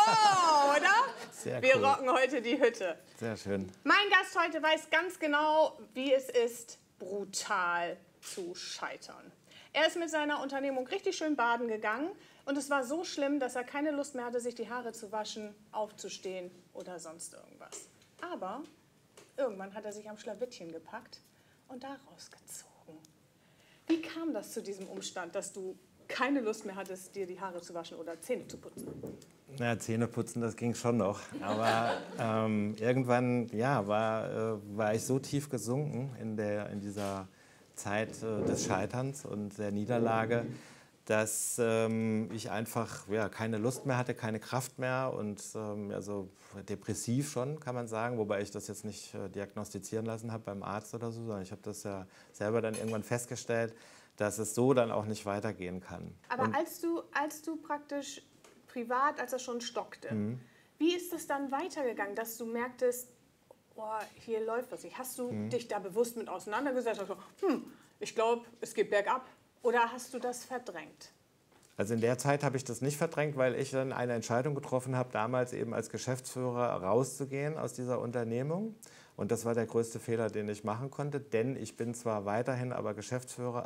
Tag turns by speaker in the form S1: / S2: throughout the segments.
S1: Oh, oder?
S2: Sehr
S1: Wir
S2: cool.
S1: rocken heute die Hütte.
S2: Sehr schön.
S1: Mein Gast heute weiß ganz genau, wie es ist, brutal zu scheitern. Er ist mit seiner Unternehmung richtig schön baden gegangen und es war so schlimm, dass er keine Lust mehr hatte, sich die Haare zu waschen, aufzustehen oder sonst irgendwas. Aber irgendwann hat er sich am Schlawittchen gepackt und da rausgezogen. Wie kam das zu diesem Umstand, dass du keine Lust mehr hattest, dir die Haare zu waschen oder Zähne zu putzen?
S2: Na, Zähne putzen, das ging schon noch. Aber irgendwann ja, war ich so tief gesunken in dieser Zeit des Scheiterns und der Niederlage, dass ich einfach keine Lust mehr hatte, keine Kraft mehr und also depressiv schon, kann man sagen, wobei ich das jetzt nicht diagnostizieren lassen habe beim Arzt oder so, sondern ich habe das ja selber dann irgendwann festgestellt, dass es so dann auch nicht weitergehen kann.
S1: Aber als du praktisch privat, als er schon stockte, wie ist es dann weitergegangen, dass du merktest, oh, hier läuft was nicht? Hast du dich da bewusst mit auseinandergesetzt? Also, ich glaube, es geht bergab. Oder hast du das verdrängt?
S2: Also in der Zeit habe ich das nicht verdrängt, weil ich dann eine Entscheidung getroffen habe, damals eben als Geschäftsführer rauszugehen aus dieser Unternehmung. Und das war der größte Fehler, den ich machen konnte, denn ich bin zwar weiterhin aber Geschäftsführer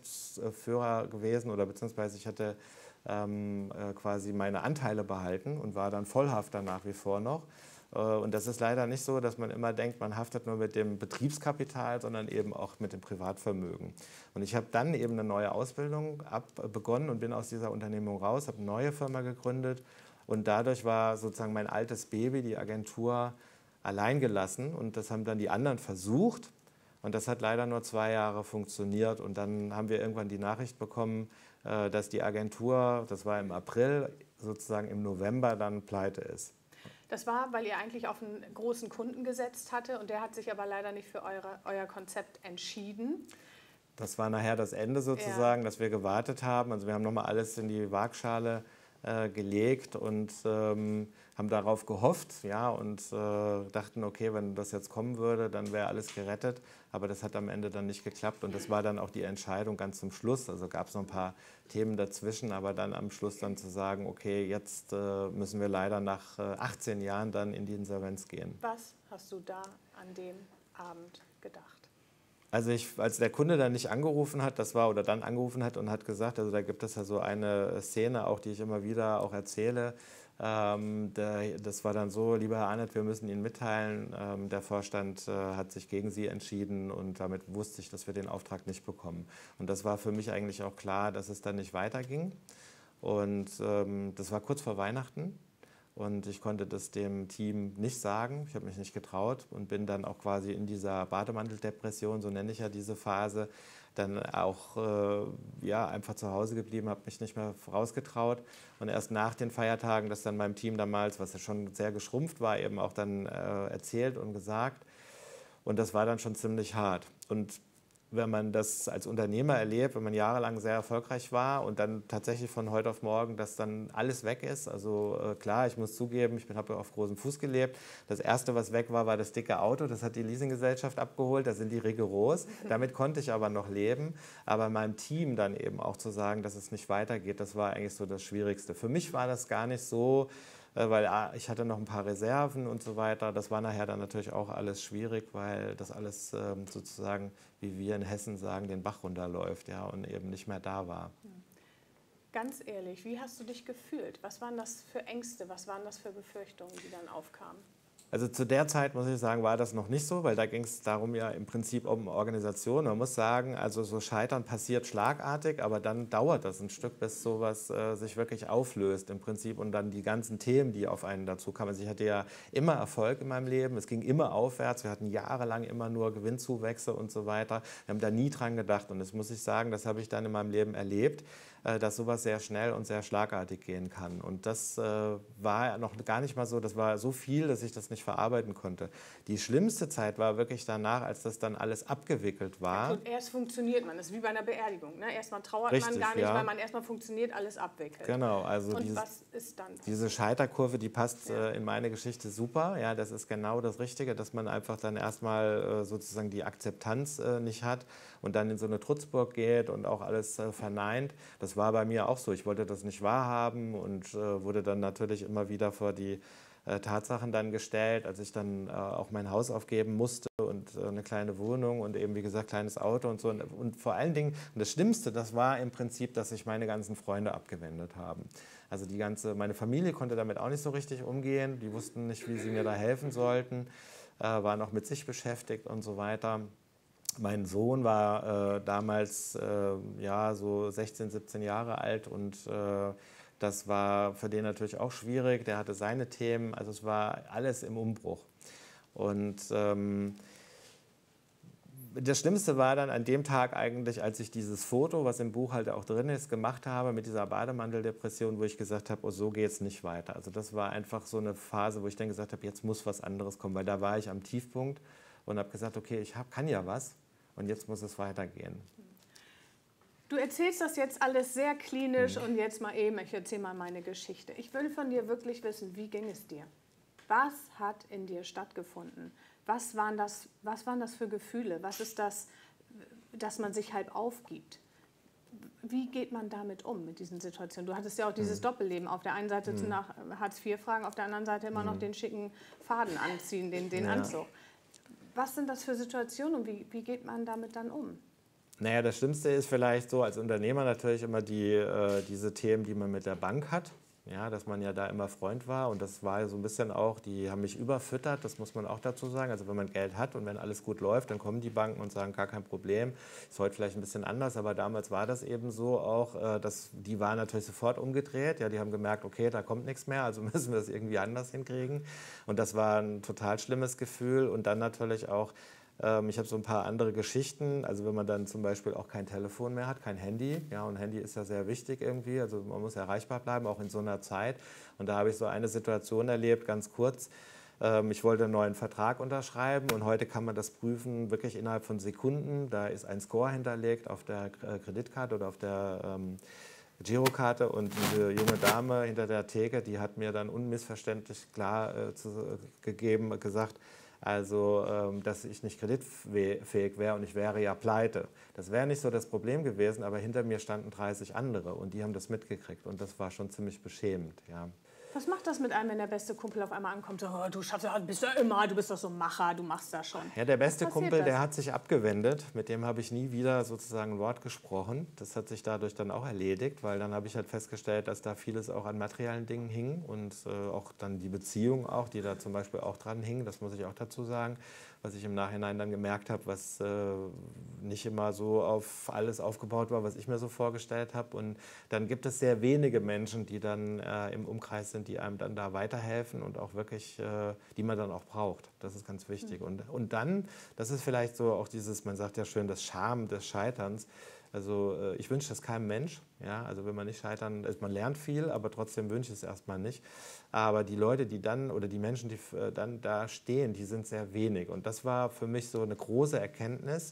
S2: gewesen oder beziehungsweise ich hatte quasi meine Anteile behalten und war dann Vollhafter nach wie vor noch. Und das ist leider nicht so, dass man immer denkt, man haftet nur mit dem Betriebskapital, sondern eben auch mit dem Privatvermögen. Und ich habe dann eben eine neue Ausbildung begonnen und bin aus dieser Unternehmung raus, habe eine neue Firma gegründet und dadurch war sozusagen mein altes Baby, die Agentur, allein gelassen und das haben dann die anderen versucht und das hat leider nur 2 Jahre funktioniert und dann haben wir irgendwann die Nachricht bekommen, dass die Agentur, das war im April, sozusagen im November dann pleite ist.
S1: Das war, weil ihr eigentlich auf einen großen Kunden gesetzt hatte und der hat sich aber leider nicht für euer Konzept entschieden.
S2: Das war nachher das Ende sozusagen, dass wir gewartet haben. Also wir haben nochmal alles in die Waagschale gelegt und haben darauf gehofft, ja, und dachten, okay, wenn das jetzt kommen würde, dann wäre alles gerettet. Aber das hat am Ende dann nicht geklappt und das war dann auch die Entscheidung ganz zum Schluss. Also gab es noch ein paar Themen dazwischen, aber dann am Schluss dann zu sagen, okay, jetzt müssen wir leider nach 18 Jahren dann in die Insolvenz gehen.
S1: Was hast du da an dem Abend gedacht?
S2: Also als der Kunde dann nicht angerufen hat, dann angerufen hat und hat gesagt, also da gibt es ja so eine Szene auch, die ich immer wieder auch erzähle, das war dann so, lieber Herr Arnert, wir müssen Ihnen mitteilen, der Vorstand hat sich gegen Sie entschieden und damit wusste ich, dass wir den Auftrag nicht bekommen. Und das war für mich eigentlich auch klar, dass es dann nicht weiterging und das war kurz vor Weihnachten. Und ich konnte das dem Team nicht sagen, ich habe mich nicht getraut und bin dann auch quasi in dieser Bademanteldepression, so nenne ich ja diese Phase, dann auch einfach zu Hause geblieben, habe mich nicht mehr rausgetraut. Und erst nach den Feiertagen, das dann meinem Team damals, was ja schon sehr geschrumpft war, eben auch dann erzählt und gesagt. Und das war dann schon ziemlich hart. Und wenn man das als Unternehmer erlebt, wenn man jahrelang sehr erfolgreich war und dann tatsächlich von heute auf morgen, dass dann alles weg ist. Also klar, ich muss zugeben, ich habe auf großem Fuß gelebt. Das Erste, was weg war, war das dicke Auto. Das hat die Leasinggesellschaft abgeholt. Da sind die rigoros. Damit konnte ich aber noch leben. Aber meinem Team dann eben auch zu sagen, dass es nicht weitergeht, das war eigentlich so das Schwierigste. Für mich war das gar nicht so, weil ich hatte noch ein paar Reserven und so weiter. Das war nachher dann natürlich auch alles schwierig, weil das alles sozusagen, wie wir in Hessen sagen, den Bach runterläuft, ja, und eben nicht mehr da war.
S1: Ganz ehrlich, wie hast du dich gefühlt? Was waren das für Ängste, was waren das für Befürchtungen, die dann aufkamen?
S2: Also zu der Zeit, muss ich sagen, war das noch nicht so, weil da ging es darum ja im Prinzip um Organisation. Man muss sagen, also so Scheitern passiert schlagartig, aber dann dauert das ein Stück, bis sowas sich wirklich auflöst im Prinzip und dann die ganzen Themen, die auf einen dazu kamen. Also ich hatte ja immer Erfolg in meinem Leben, es ging immer aufwärts, wir hatten jahrelang immer nur Gewinnzuwächse und so weiter. Wir haben da nie dran gedacht und das muss ich sagen, das habe ich dann in meinem Leben erlebt, dass sowas sehr schnell und sehr schlagartig gehen kann. Und das war noch gar nicht mal so, das war so viel, dass ich das nicht verarbeiten konnte. Die schlimmste Zeit war wirklich danach, als das dann alles abgewickelt war.
S1: Ja, gut, erst funktioniert man, das ist wie bei einer Beerdigung. Ne? Erstmal trauert
S2: Richtig,
S1: man gar nicht,
S2: ja.
S1: weil man erstmal funktioniert, alles abwickelt.
S2: Genau, also
S1: und was ist dann?
S2: diese Scheiterkurve, die passt in meine Geschichte super. Ja, das ist genau das Richtige, dass man einfach dann erstmal sozusagen die Akzeptanz nicht hat und dann in so eine Trutzburg geht und auch alles verneint. Das das war bei mir auch so. Ich wollte das nicht wahrhaben und wurde dann natürlich immer wieder vor die Tatsachen dann gestellt, als ich dann auch mein Haus aufgeben musste und eine kleine Wohnung und eben, wie gesagt, kleines Auto und so. Und vor allen Dingen, und das Schlimmste, das war im Prinzip, dass sich meine ganzen Freunde abgewendet haben. Also meine Familie konnte damit auch nicht so richtig umgehen. Die wussten nicht, wie sie mir da helfen sollten, waren auch mit sich beschäftigt und so weiter. Mein Sohn war damals ja, so 16, 17 Jahre alt und das war für den natürlich auch schwierig. Der hatte seine Themen, also es war alles im Umbruch. Und das Schlimmste war dann an dem Tag eigentlich, als ich dieses Foto, was im Buch halt auch drin ist, gemacht habe mit dieser Bademanteldepression, wo ich gesagt habe, oh, so geht es nicht weiter. Also das war einfach so eine Phase, wo ich dann gesagt habe, jetzt muss was anderes kommen, weil da war ich am Tiefpunkt und habe gesagt, okay, kann ja was und jetzt muss es weitergehen.
S1: Du erzählst das jetzt alles sehr klinisch und jetzt mal eben, ich erzähle mal meine Geschichte. Ich will von dir wirklich wissen, wie ging es dir? Was hat in dir stattgefunden? Was waren das für Gefühle? Was ist das, dass man sich halb aufgibt? Wie geht man damit um, mit diesen Situationen? Du hattest ja auch dieses Doppelleben. Auf der einen Seite nach Hartz IV fragen, auf der anderen Seite immer noch den schicken Faden anziehen, den Anzug. Was sind das für Situationen und wie geht man damit dann um?
S2: Naja, das Schlimmste ist vielleicht so als Unternehmer natürlich immer diese Themen, die man mit der Bank hat. Ja, dass man ja da immer Freund war und das war so ein bisschen auch, die haben mich überfüttert, das muss man auch dazu sagen. Also wenn man Geld hat und wenn alles gut läuft, dann kommen die Banken und sagen, gar kein Problem. Ist heute vielleicht ein bisschen anders, aber damals war das eben so auch, die waren natürlich sofort umgedreht. Ja, die haben gemerkt, okay, da kommt nichts mehr, also müssen wir das irgendwie anders hinkriegen. Und das war ein total schlimmes Gefühl und dann natürlich auch, ich habe so ein paar andere Geschichten, also wenn man dann zum Beispiel auch kein Telefon mehr hat, kein Handy, ja, und Handy ist ja sehr wichtig irgendwie, also man muss erreichbar bleiben, auch in so einer Zeit. Und da habe ich so eine Situation erlebt, ganz kurz. Ich wollte einen neuen Vertrag unterschreiben und heute kann man das prüfen, wirklich innerhalb von Sekunden. Da ist ein Score hinterlegt auf der Kreditkarte oder auf der Girokarte und diese junge Dame hinter der Theke, die hat mir dann unmissverständlich klar gesagt, also, dass ich nicht kreditfähig wäre und ich wäre ja pleite. Das wäre nicht so das Problem gewesen, aber hinter mir standen 30 andere und die haben das mitgekriegt und das war schon ziemlich beschämend. Ja.
S1: Was macht das mit einem, wenn der beste Kumpel auf einmal ankommt? So, oh, du schaffst das, bist ja immer, du bist doch so ein Macher, du machst das schon.
S2: Ja, der beste Kumpel, der hat sich abgewendet. Mit dem habe ich nie wieder sozusagen ein Wort gesprochen. Das hat sich dadurch dann auch erledigt, weil dann habe ich halt festgestellt, dass da vieles auch an materiellen Dingen hing und auch dann die Beziehung auch, die da zum Beispiel auch dran hing, das muss ich auch dazu sagen, was ich im Nachhinein dann gemerkt habe, was nicht immer so auf alles aufgebaut war, was ich mir so vorgestellt habe. Und dann gibt es sehr wenige Menschen, die dann im Umkreis sind, die einem dann da weiterhelfen und auch wirklich, die man dann auch braucht. Das ist ganz wichtig. Und dann, das ist vielleicht so auch dieses, man sagt ja schön, das Scham des Scheiterns. Also ich wünsche das keinem Mensch. Ja? Also wenn man nicht scheitern, man lernt viel, aber trotzdem wünsche ich es erstmal nicht. Aber die Leute, die dann, oder die Menschen, die dann da stehen, die sind sehr wenig. Und das war für mich so eine große Erkenntnis.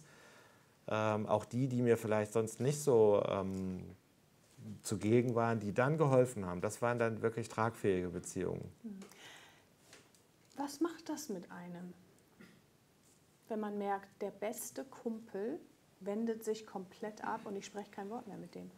S2: Auch die mir vielleicht sonst nicht so zugegen waren, die dann geholfen haben. Das waren dann wirklich tragfähige Beziehungen.
S1: Was macht das mit einem, wenn man merkt, der beste Kumpel wendet sich komplett ab und ich spreche kein Wort mehr mit dem?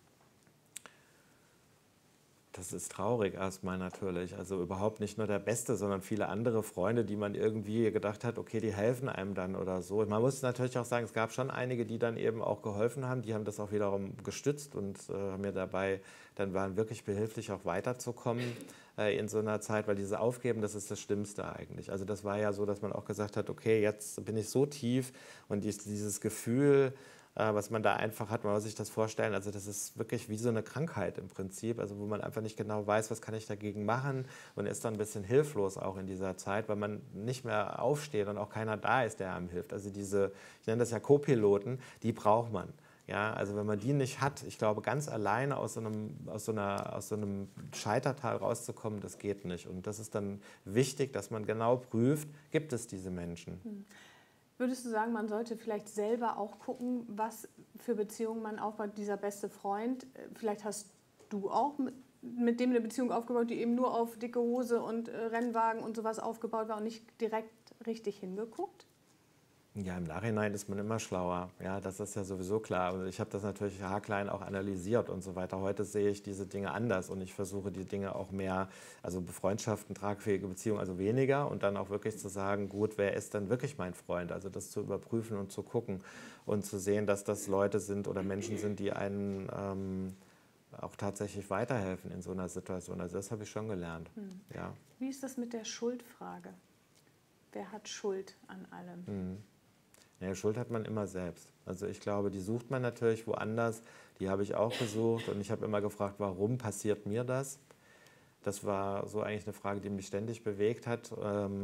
S2: Das ist traurig erstmal natürlich. Also überhaupt nicht nur der Beste, sondern viele andere Freunde, die man irgendwie gedacht hat, okay, die helfen einem dann oder so. Man muss natürlich auch sagen, es gab schon einige, die dann eben auch geholfen haben. Die haben das auch wiederum gestützt und haben mir dabei, dann waren wirklich behilflich, auch weiterzukommen in so einer Zeit, weil dieses Aufgeben, das ist das Schlimmste eigentlich. Also das war ja so, dass man auch gesagt hat, okay, jetzt bin ich so tief und dieses Gefühl, was man da einfach hat, man muss sich das vorstellen, also das ist wirklich wie so eine Krankheit im Prinzip, also wo man einfach nicht genau weiß, was kann ich dagegen machen und ist dann ein bisschen hilflos auch in dieser Zeit, weil man nicht mehr aufsteht und auch keiner da ist, der einem hilft. Also diese, ich nenne das ja Co-Piloten, die braucht man. Ja, also wenn man die nicht hat, ich glaube, ganz alleine aus so einem Scheitertal rauszukommen, das geht nicht. Und das ist dann wichtig, dass man genau prüft, gibt es diese Menschen.
S1: Würdest du sagen, man sollte vielleicht selber auch gucken, was für Beziehungen man aufbaut? Dieser beste Freund, vielleicht hast du auch mit dem eine Beziehung aufgebaut, die eben nur auf dicke Hose und Rennwagen und sowas aufgebaut war und nicht direkt richtig hingeguckt?
S2: Ja, im Nachhinein ist man immer schlauer. Ja, das ist ja sowieso klar. Und ich habe das natürlich haarklein auch analysiert und so weiter. Heute sehe ich diese Dinge anders und ich versuche die Dinge auch mehr, also Freundschaften, tragfähige Beziehungen, also weniger und dann auch wirklich zu sagen, gut, wer ist denn wirklich mein Freund? Also das zu überprüfen und zu gucken und zu sehen, dass das Leute sind oder Menschen sind, die einen auch tatsächlich weiterhelfen in so einer Situation. Also das habe ich schon gelernt. Ja.
S1: Wie ist das mit der Schuldfrage? Wer hat Schuld an allem?
S2: Ja, Schuld hat man immer selbst. Also ich glaube, die sucht man natürlich woanders. Die habe ich auch gesucht und ich habe immer gefragt, warum passiert mir das? Das war so eigentlich eine Frage, die mich ständig bewegt hat.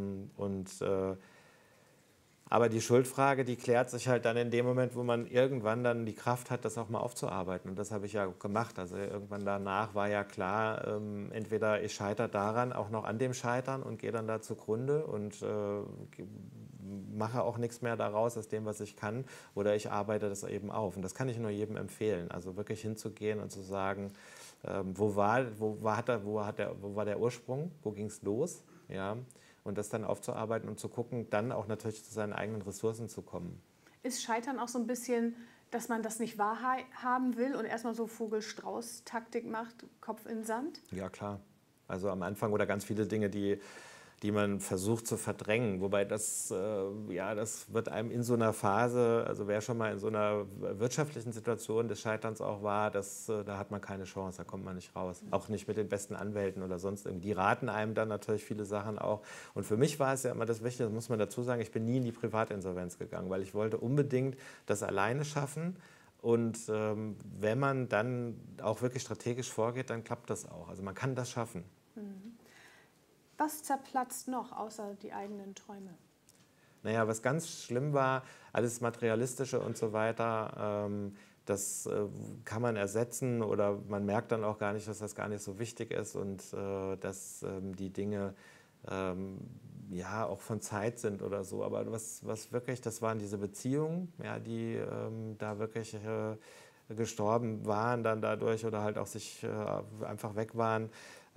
S2: Aber die Schuldfrage, die klärt sich halt dann in dem Moment, wo man irgendwann dann die Kraft hat, das auch mal aufzuarbeiten. Und das habe ich ja gemacht. Also irgendwann danach war ja klar, entweder ich scheitere daran, auch noch an dem Scheitern und gehe dann da zugrunde und mache auch nichts mehr daraus aus dem, was ich kann, oder ich arbeite das eben auf. Und das kann ich nur jedem empfehlen. Also wirklich hinzugehen und zu sagen, wo war der Ursprung, wo ging es los? Ja. Und das dann aufzuarbeiten und zu gucken, dann auch natürlich zu seinen eigenen Ressourcen zu kommen.
S1: Ist Scheitern auch so ein bisschen, dass man das nicht wahrhaben will und erstmal so Vogel-Strauß-Taktik macht, Kopf in den Sand?
S2: Ja, klar. Also am Anfang oder ganz viele Dinge, die man versucht zu verdrängen. Wobei das wird einem in so einer Phase, also wer schon mal in so einer wirtschaftlichen Situation des Scheiterns auch war, da hat man keine Chance, da kommt man nicht raus. Auch nicht mit den besten Anwälten oder sonst irgendwie. Die raten einem dann natürlich viele Sachen auch. Und für mich war es ja immer das Wichtige, das muss man dazu sagen, ich bin nie in die Privatinsolvenz gegangen, weil ich wollte unbedingt das alleine schaffen. Und wenn man dann auch wirklich strategisch vorgeht, dann klappt das auch. Also man kann das schaffen.
S1: Was zerplatzt noch, außer die eigenen Träume?
S2: Naja, was ganz schlimm war, alles Materialistische und so weiter, das kann man ersetzen oder man merkt dann auch gar nicht, dass das gar nicht so wichtig ist und dass die Dinge ja auch von Zeit sind oder so. Aber was wirklich, das waren diese Beziehungen, ja, die da wirklich gestorben waren dann dadurch oder halt auch sich einfach weg waren.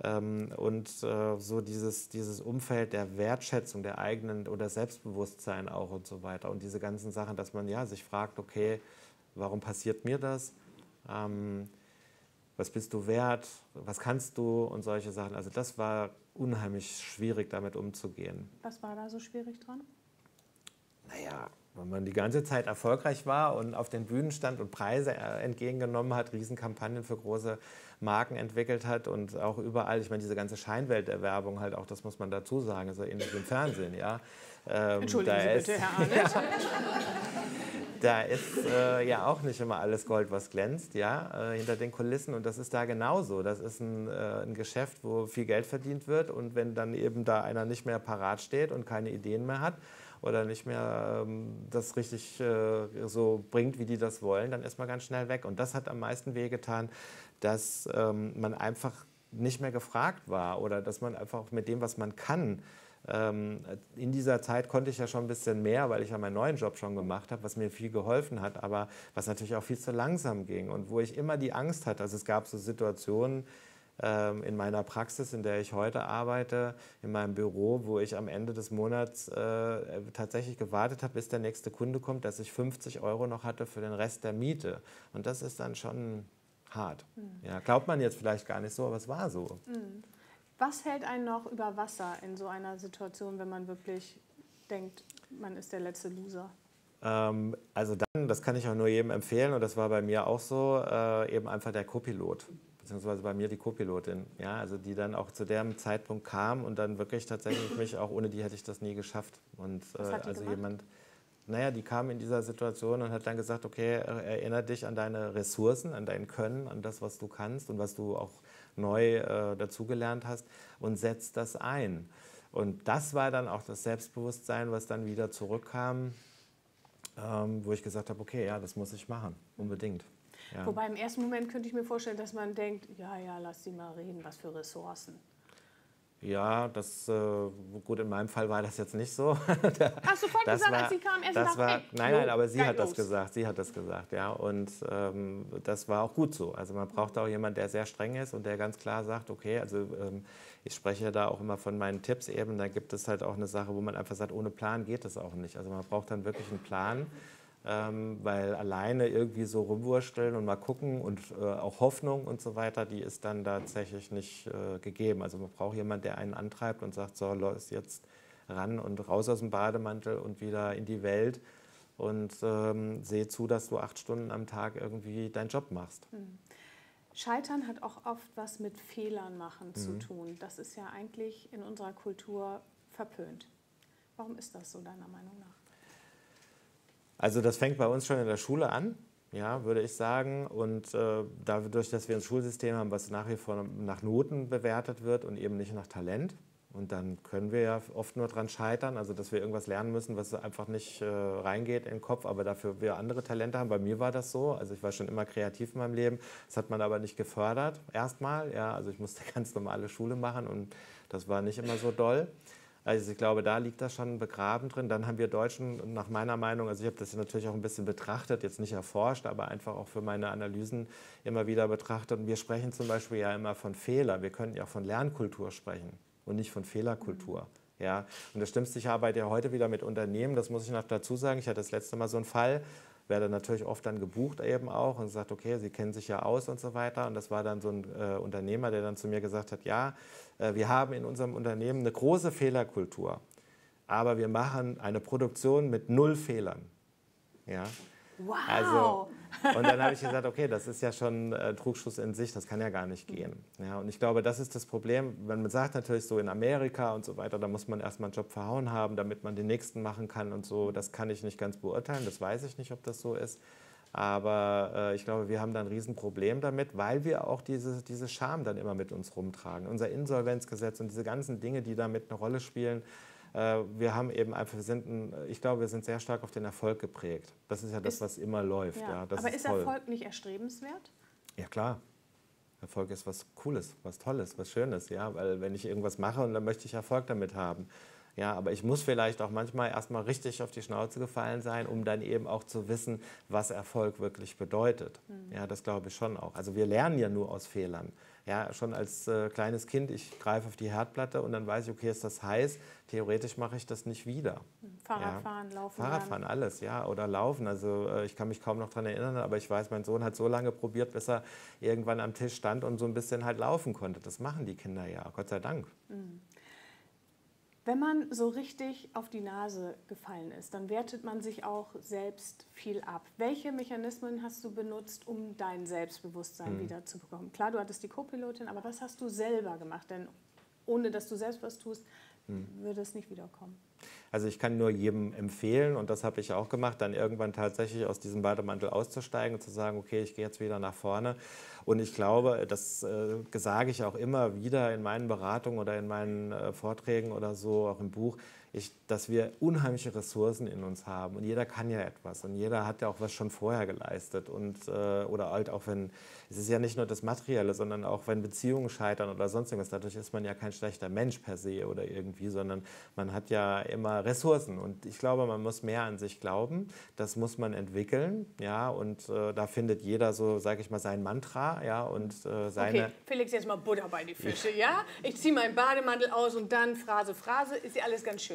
S2: So dieses Umfeld der Wertschätzung der eigenen oder Selbstbewusstsein auch und so weiter. Und diese ganzen Sachen, dass man ja sich fragt, okay, warum passiert mir das? Was bist du wert? Was kannst du? Und solche Sachen. Also das war unheimlich schwierig, damit umzugehen.
S1: Was war da so schwierig dran?
S2: Naja, wenn man die ganze Zeit erfolgreich war und auf den Bühnen stand und Preise entgegengenommen hat, Riesenkampagnen für große Marken entwickelt hat und auch überall, ich meine, diese ganze Scheinwelt der Werbung halt auch, das muss man dazu sagen, so ähnlich wie im Fernsehen, ja.
S1: Entschuldigen Sie bitte, Herr Arndt.
S2: Da ist ja auch nicht immer alles Gold, was glänzt, ja, hinter den Kulissen. Und das ist da genauso. Das ist ein Geschäft, wo viel Geld verdient wird. Und wenn dann eben da einer nicht mehr parat steht und keine Ideen mehr hat oder nicht mehr das richtig so bringt, wie die das wollen, dann ist man ganz schnell weg. Und das hat am meisten wehgetan, dass man einfach nicht mehr gefragt war oder dass man einfach mit dem, was man kann, in dieser Zeit konnte ich ja schon ein bisschen mehr, weil ich ja meinen neuen Job schon gemacht habe, was mir viel geholfen hat, aber was natürlich auch viel zu langsam ging und wo ich immer die Angst hatte. Also es gab so Situationen in meiner Praxis, in der ich heute arbeite, in meinem Büro, wo ich am Ende des Monats tatsächlich gewartet habe, bis der nächste Kunde kommt, dass ich 50 € noch hatte für den Rest der Miete. Und das ist dann schon hart. Ja, glaubt man jetzt vielleicht gar nicht so, aber es war so.
S1: Was hält einen noch über Wasser in so einer Situation, wenn man wirklich denkt, man ist der letzte Loser?
S2: Also dann, das kann ich auch nur jedem empfehlen und das war bei mir auch so, eben einfach der Co-Pilot, beziehungsweise bei mir die Co-Pilotin, ja, also die dann auch zu dem Zeitpunkt kam und dann wirklich tatsächlich mich, auch ohne die hätte ich das nie geschafft. Und
S1: Was hat die
S2: also
S1: gemacht?
S2: jemand, naja, die kam in dieser Situation und hat dann gesagt, okay, erinnere dich an deine Ressourcen, an dein Können, an das, was du kannst und was du auch neu dazugelernt hast und setzt das ein. Und das war dann auch das Selbstbewusstsein, was dann wieder zurückkam, wo ich gesagt habe, okay, ja, das muss ich machen, unbedingt. Ja.
S1: Wobei im ersten Moment könnte ich mir vorstellen, dass man denkt, ja, lass sie mal reden, was für Ressourcen.
S2: Ja, gut, in meinem Fall war das jetzt nicht so.
S1: Hast du sofort gesagt, als sie kam, erst gedacht,
S2: nein, aber sie hat das gesagt, ja, und das war auch gut so. Also man braucht auch jemanden, der sehr streng ist und der ganz klar sagt, okay, also ich spreche ja da auch immer von meinen Tipps eben, da gibt es halt auch eine Sache, wo man einfach sagt, ohne Plan geht das auch nicht. Also man braucht dann wirklich einen Plan, weil alleine irgendwie so rumwursteln und mal gucken und auch Hoffnung und so weiter, die ist dann tatsächlich nicht gegeben. Also man braucht jemanden, der einen antreibt und sagt, so, los jetzt ran und raus aus dem Bademantel und wieder in die Welt und seh zu, dass du 8 Stunden am Tag irgendwie deinen Job machst.
S1: Scheitern hat auch oft was mit Fehlern machen zu tun. Das ist ja eigentlich in unserer Kultur verpönt. Warum ist das so deiner Meinung nach?
S2: Also das fängt bei uns schon in der Schule an, ja, würde ich sagen. Und dadurch, dass wir ein Schulsystem haben, was nach wie vor nach Noten bewertet wird und eben nicht nach Talent. Und dann können wir ja oft nur dran scheitern, also dass wir irgendwas lernen müssen, was einfach nicht reingeht in den Kopf, aber dafür wir andere Talente haben. Bei mir war das so, also ich war schon immer kreativ in meinem Leben, das hat man aber nicht gefördert erstmal. Ja, also ich musste ganz normale Schule machen und das war nicht immer so doll. Also ich glaube, da liegt das schon begraben drin. Dann haben wir Deutschen, nach meiner Meinung, also ich habe das natürlich auch ein bisschen betrachtet, jetzt nicht erforscht, aber einfach auch für meine Analysen immer wieder betrachtet. Und wir sprechen zum Beispiel ja immer von Fehler. Wir könnten ja auch von Lernkultur sprechen und nicht von Fehlerkultur. Ja? Und das stimmt sich, ich arbeite ja heute wieder mit Unternehmen, das muss ich noch dazu sagen. Ich hatte das letzte Mal so einen Fall, werde natürlich oft dann gebucht eben auch und sagt, okay, Sie kennen sich ja aus und so weiter. Und das war dann so ein Unternehmer, der dann zu mir gesagt hat, ja, wir haben in unserem Unternehmen eine große Fehlerkultur, aber wir machen eine Produktion mit 0 Fehlern. Ja?
S1: Wow!
S2: Also, und dann habe ich gesagt, okay, das ist ja schon Trugschluss in sich, das kann ja gar nicht gehen. Ja, und ich glaube, das ist das Problem, wenn man sagt natürlich so in Amerika und so weiter, da muss man erstmal einen Job verhauen haben, damit man den nächsten machen kann und so, das kann ich nicht ganz beurteilen, das weiß ich nicht, ob das so ist. Aber ich glaube, wir haben da ein Riesenproblem damit, weil wir auch diese Scham dann immer mit uns rumtragen. Unser Insolvenzgesetz und diese ganzen Dinge, die damit eine Rolle spielen, wir haben eben einfach, ich glaube, wir sind sehr stark auf den Erfolg geprägt. Das ist ja das, was immer läuft.
S1: Ja.
S2: Ja, das
S1: aber ist
S2: toll.
S1: Erfolg nicht erstrebenswert?
S2: Ja, klar. Erfolg ist was Cooles, was Tolles, was Schönes. Ja? Weil wenn ich irgendwas mache und dann möchte ich Erfolg damit haben. Ja, aber ich muss vielleicht auch manchmal erstmal richtig auf die Schnauze gefallen sein, um dann eben auch zu wissen, was Erfolg wirklich bedeutet. Ja, das glaube ich schon auch. Also wir lernen ja nur aus Fehlern. Ja, schon als kleines Kind, ich greife auf die Herdplatte und dann weiß ich, okay, ist das heiß? Theoretisch mache ich das nicht wieder.
S1: Fahrradfahren,
S2: ja.
S1: Laufen.
S2: Fahrradfahren, alles, ja, oder Laufen. Also ich kann mich kaum noch daran erinnern, aber ich weiß, mein Sohn hat so lange probiert, bis er irgendwann am Tisch stand und so ein bisschen halt laufen konnte. Das machen die Kinder ja, Gott sei Dank.
S1: Wenn man so richtig auf die Nase gefallen ist, dann wertet man sich auch selbst viel ab. Welche Mechanismen hast du benutzt, um dein Selbstbewusstsein wieder zu bekommen? Klar, du hattest die Co-Pilotin, aber was hast du selber gemacht? Denn ohne dass du selbst was tust, würde es nicht wiederkommen.
S2: Also ich kann nur jedem empfehlen, und das habe ich auch gemacht, dann irgendwann tatsächlich aus diesem Bademantel auszusteigen und zu sagen, okay, ich gehe jetzt wieder nach vorne. Und ich glaube, das sage ich auch immer wieder in meinen Beratungen oder in meinen Vorträgen oder so, auch im Buch, dass wir unheimliche Ressourcen in uns haben. Und jeder kann ja etwas und jeder hat ja auch was schon vorher geleistet. Und, oder halt auch wenn, es ist ja nicht nur das Materielle, sondern auch wenn Beziehungen scheitern oder sonst irgendwas. Dadurch ist man ja kein schlechter Mensch per se oder irgendwie, sondern man hat ja immer Ressourcen. Und ich glaube, man muss mehr an sich glauben. Das muss man entwickeln. Ja, und da findet jeder so, sage ich mal, sein Mantra. Ja, und seine.
S1: Okay, Felix, jetzt mal Butter bei die Fische, ja? Ich ziehe meinen Bademantel aus und dann Phrase, ist ja alles ganz schön.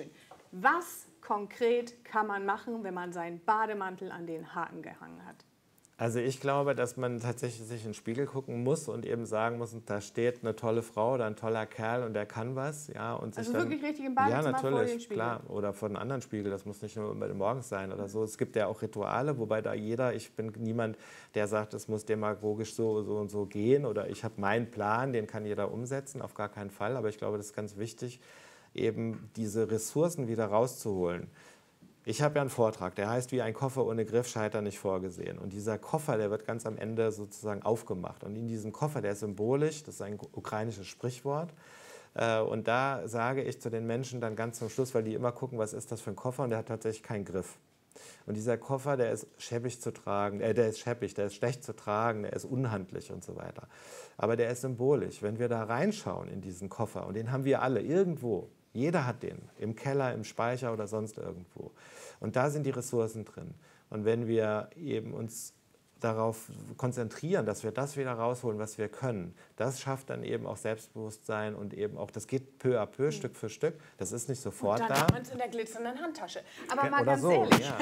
S1: Was konkret kann man machen, wenn man seinen Bademantel an den Haken gehangen hat?
S2: Also ich glaube, dass man tatsächlich sich in den Spiegel gucken muss und eben sagen muss, da steht eine tolle Frau oder ein toller Kerl und der kann was. Ja, und sich
S1: also
S2: dann,
S1: wirklich richtig im Badezimmer
S2: ja, natürlich,
S1: vor den Spiegel?
S2: Klar. Oder vor einem anderen Spiegel, das muss nicht nur morgens sein oder so. Es gibt ja auch Rituale, wobei da ich bin niemand, der sagt, es muss demagogisch so und so gehen oder ich habe meinen Plan, den kann jeder umsetzen, auf gar keinen Fall. Aber ich glaube, das ist ganz wichtig, eben diese Ressourcen wieder rauszuholen. Ich habe ja einen Vortrag, der heißt, wie ein Koffer ohne Griff, Scheitern nicht vorgesehen. Und dieser Koffer, der wird ganz am Ende sozusagen aufgemacht. Und in diesem Koffer, der ist symbolisch, das ist ein ukrainisches Sprichwort. Und da sage ich zu den Menschen dann ganz zum Schluss, weil die immer gucken, was ist das für ein Koffer, und der hat tatsächlich keinen Griff. Und dieser Koffer, der ist schäbig zu tragen, der ist schlecht zu tragen, der ist unhandlich und so weiter. Aber der ist symbolisch. Wenn wir da reinschauen in diesen Koffer, und den haben wir alle irgendwo, jeder hat den, im Keller, im Speicher oder sonst irgendwo. Und da sind die Ressourcen drin. Und wenn wir eben uns darauf konzentrieren, dass wir das wieder rausholen, was wir können. Das schafft dann eben auch Selbstbewusstsein und eben auch, das geht peu à peu, Stück für Stück. Das ist nicht sofort
S1: und dann
S2: da.
S1: hat man es in der glitzernden Handtasche. Aber mal
S2: Oder
S1: ganz
S2: so,
S1: ehrlich,
S2: ja.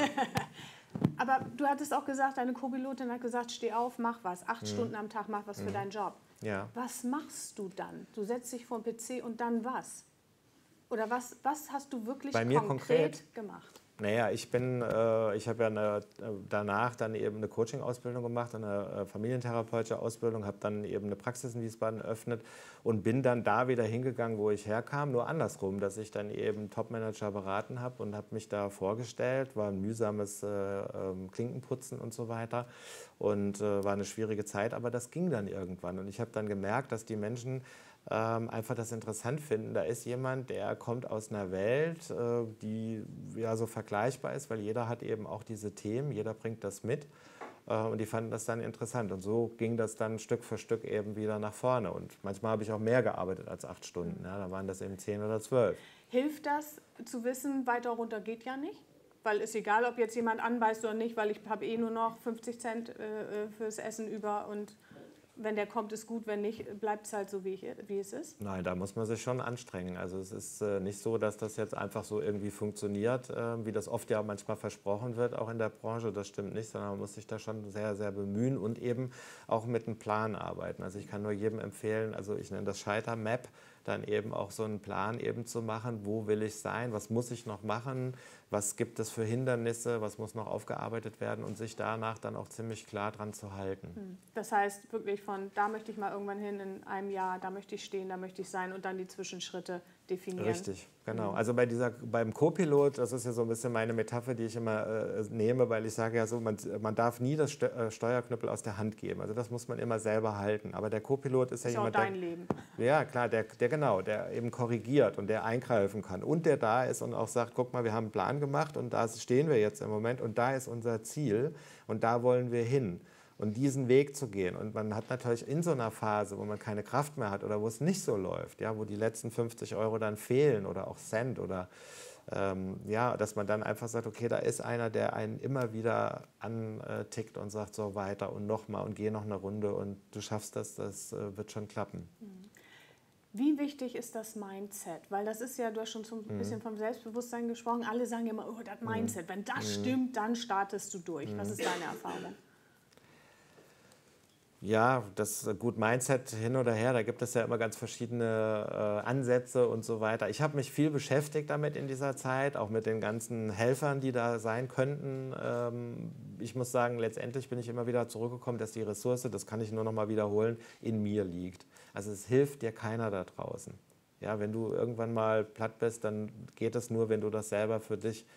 S1: aber du hattest auch gesagt, deine Co-Pilotin hat gesagt, steh auf, mach was. 8 Stunden am Tag, mach was für deinen Job.
S2: Ja.
S1: Was machst du dann? Du setzt dich vor den PC und dann was? Oder was hast du wirklich
S2: Bei mir
S1: konkret gemacht?
S2: Naja, ich habe ja danach dann eben eine Coaching-Ausbildung gemacht, eine familientherapeutische Ausbildung, habe dann eben eine Praxis in Wiesbaden eröffnet und bin dann da wieder hingegangen, wo ich herkam, nur andersrum, dass ich dann eben Topmanager beraten habe und habe mich da vorgestellt, war ein mühsames Klinkenputzen und so weiter und war eine schwierige Zeit, aber das ging dann irgendwann und ich habe dann gemerkt, dass die Menschen einfach das interessant finden. Da ist jemand, der kommt aus einer Welt, die ja so vergleichbar ist, weil jeder hat eben auch diese Themen, jeder bringt das mit und die fanden das dann interessant. Und so ging das dann Stück für Stück eben wieder nach vorne. Und manchmal habe ich auch mehr gearbeitet als 8 Stunden. Ja, da waren das eben 10 oder 12.
S1: Hilft das zu wissen, weiter runter geht ja nicht? Weil es egal, ob jetzt jemand anbeißt oder nicht, weil ich habe eh nur noch 50 Cent fürs Essen über und wenn der kommt, ist gut, wenn nicht, bleibt es halt so, wie es ist?
S2: Nein, da muss man sich schon anstrengen. Also es ist nicht so, dass das jetzt einfach so irgendwie funktioniert, wie das oft ja manchmal versprochen wird, auch in der Branche. Das stimmt nicht, sondern man muss sich da schon sehr, sehr bemühen und eben auch mit einem Plan arbeiten. Also ich kann nur jedem empfehlen, also ich nenne das Scheiter-Map, dann eben auch so einen Plan eben zu machen, wo will ich sein, was muss ich noch machen, was gibt es für Hindernisse, was muss noch aufgearbeitet werden und sich danach dann auch ziemlich klar dran zu halten.
S1: Das heißt wirklich von, da möchte ich mal irgendwann hin in einem Jahr, da möchte ich stehen, da möchte ich sein und dann die Zwischenschritte definieren.
S2: Richtig, genau. Also beim Co-Pilot, das ist ja so ein bisschen meine Metapher, die ich immer nehme, weil ich sage ja so, man darf nie das Steuerknüppel aus der Hand geben. Also das muss man immer selber halten. Aber der Co-Pilot ist ja jemand,
S1: auch dein Leben.
S2: Ja, klar, der eben korrigiert und der eingreifen kann und der da ist und auch sagt, guck mal, wir haben einen Plan gemacht und da stehen wir jetzt im Moment und da ist unser Ziel und da wollen wir hin. Und diesen Weg zu gehen. Und man hat natürlich in so einer Phase, wo man keine Kraft mehr hat oder wo es nicht so läuft, ja, wo die letzten 50 Euro dann fehlen oder auch Cent oder ja, dass man dann einfach sagt, okay, da ist einer, der einen immer wieder antickt und sagt, so weiter und nochmal und geh noch eine Runde und du schaffst das, das wird schon klappen.
S1: Wie wichtig ist das Mindset? Weil das ist ja, du hast schon so ein bisschen vom Selbstbewusstsein gesprochen, alle sagen immer, oh, das Mindset, wenn das stimmt, dann startest du durch. Was ist deine Erfahrung?
S2: Ja, das gut Mindset hin oder her, da gibt es ja immer ganz verschiedene Ansätze und so weiter. Ich habe mich viel beschäftigt damit in dieser Zeit, auch mit den ganzen Helfern, die da sein könnten. Ich muss sagen, letztendlich bin ich immer wieder zurückgekommen, dass die Ressource, das kann ich nur noch mal wiederholen, in mir liegt. Also es hilft dir keiner da draußen. Ja, wenn du irgendwann mal platt bist, dann geht es nur, wenn du das selber für dich